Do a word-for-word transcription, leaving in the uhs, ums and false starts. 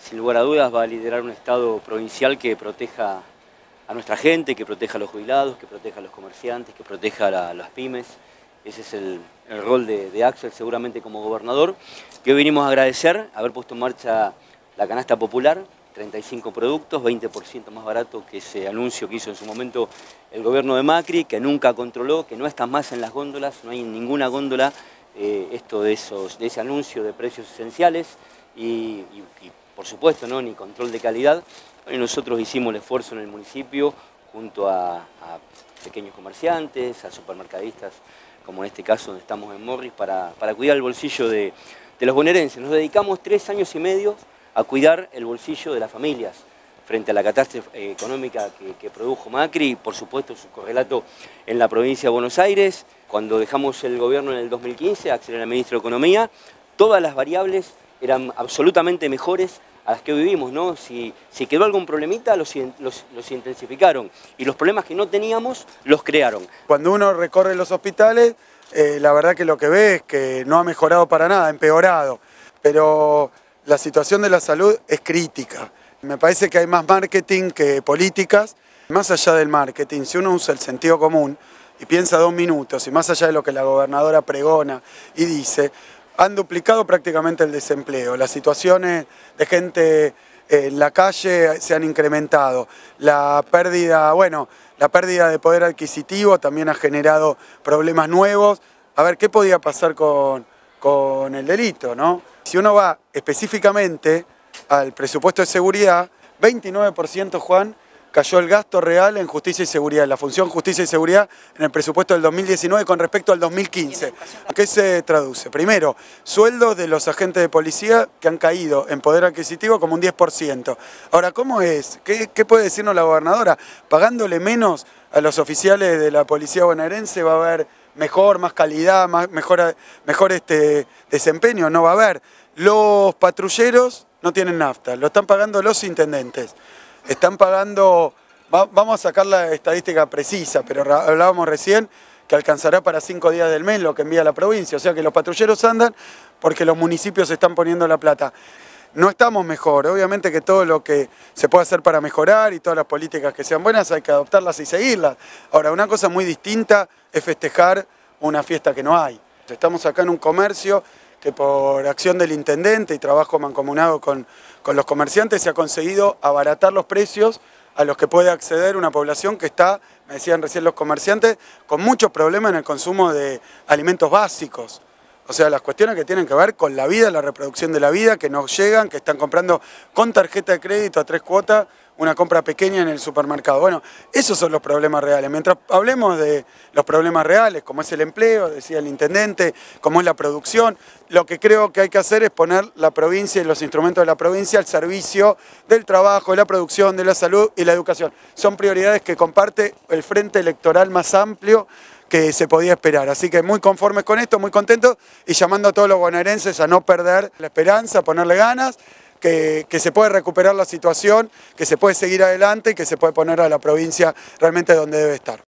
sin lugar a dudas va a liderar un Estado provincial que proteja a nuestra gente, que proteja a los jubilados, que proteja a los comerciantes, que proteja a la, las pymes. Ese es el, el rol de, de Axel seguramente como gobernador, que hoy venimos a agradecer haber puesto en marcha la canasta popular, treinta y cinco productos, veinte por ciento más barato que ese anuncio que hizo en su momento el gobierno de Macri, que nunca controló, que no está más en las góndolas, no hay en ninguna góndola eh, esto de, esos, de ese anuncio de precios esenciales y, y, y por supuesto, ¿no? Ni control de calidad. Y nosotros hicimos el esfuerzo en el municipio junto a, a pequeños comerciantes, a supermercadistas, como en este caso donde estamos en Morris, para, para cuidar el bolsillo de, de los bonaerenses. Nos dedicamos tres años y medio a cuidar el bolsillo de las familias frente a la catástrofe económica que, que produjo Macri y por supuesto su correlato en la provincia de Buenos Aires. Cuando dejamos el gobierno en el dos mil quince, Axel era ministro de Economía, todas las variables eran absolutamente mejores a las que vivimos, ¿no? Si, si quedó algún problemita, los, los, los intensificaron y los problemas que no teníamos, los crearon. Cuando uno recorre los hospitales, eh, la verdad que lo que ve es que no ha mejorado para nada, ha empeorado, pero la situación de la salud es crítica. Me parece que hay más marketing que políticas. Más allá del marketing, si uno usa el sentido común y piensa dos minutos, y más allá de lo que la gobernadora pregona y dice, han duplicado prácticamente el desempleo, las situaciones de gente en la calle se han incrementado, la pérdida, bueno, la pérdida de poder adquisitivo también ha generado problemas nuevos. A ver, ¿qué podía pasar con, con el delito, no? Si uno va específicamente al presupuesto de seguridad, veintinueve por ciento, Juan, cayó el gasto real en justicia y seguridad, la función justicia y seguridad en el presupuesto del dos mil diecinueve con respecto al dos mil quince. ¿Qué se traduce? Primero, sueldos de los agentes de policía que han caído en poder adquisitivo como un diez por ciento. Ahora, ¿cómo es? ¿Qué, qué puede decirnos la gobernadora? Pagándole menos a los oficiales de la policía bonaerense va a haber mejor, más calidad, más, mejor, mejor este, desempeño, no va a haber. Los patrulleros no tienen nafta, lo están pagando los intendentes. Están pagando, va, vamos a sacar la estadística precisa, pero hablábamos recién que alcanzará para cinco días del mes lo que envía la provincia. O sea que los patrulleros andan porque los municipios están poniendo la plata. No estamos mejor, obviamente que todo lo que se puede hacer para mejorar y todas las políticas que sean buenas hay que adoptarlas y seguirlas. Ahora, una cosa muy distinta es festejar una fiesta que no hay. Estamos acá en un comercio que por acción del intendente y trabajo mancomunado con, con los comerciantes se ha conseguido abaratar los precios a los que puede acceder una población que está, me decían recién los comerciantes, con muchos problemas en el consumo de alimentos básicos. O sea, las cuestiones que tienen que ver con la vida, la reproducción de la vida, que no llegan, que están comprando con tarjeta de crédito a tres cuotas, una compra pequeña en el supermercado. Bueno, esos son los problemas reales. Mientras hablemos de los problemas reales, como es el empleo, decía el intendente, como es la producción, lo que creo que hay que hacer es poner la provincia y los instrumentos de la provincia al servicio del trabajo, de la producción, de la salud y la educación. Son prioridades que comparte el frente electoral más amplio que se podía esperar. Así que muy conformes con esto, muy contentos y llamando a todos los bonaerenses a no perder la esperanza, a ponerle ganas, que, que se puede recuperar la situación, que se puede seguir adelante y que se puede poner a la provincia realmente donde debe estar.